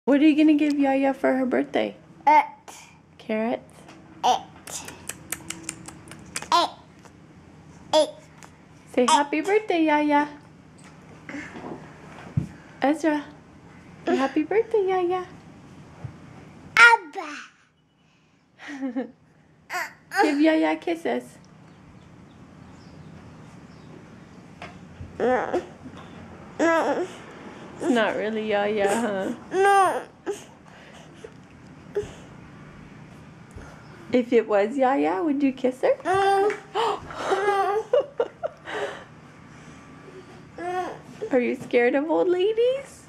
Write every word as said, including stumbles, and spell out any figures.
What are you gonna give Yaya for her birthday? It. Carrots? It. It. It. Say happy birthday, Yaya. Ezra. Say happy birthday, Yaya. Abba. Give Yaya kisses. No. No. It's not really Yaya, huh? No. If it was Yaya, would you kiss her? No. Are you scared of old ladies?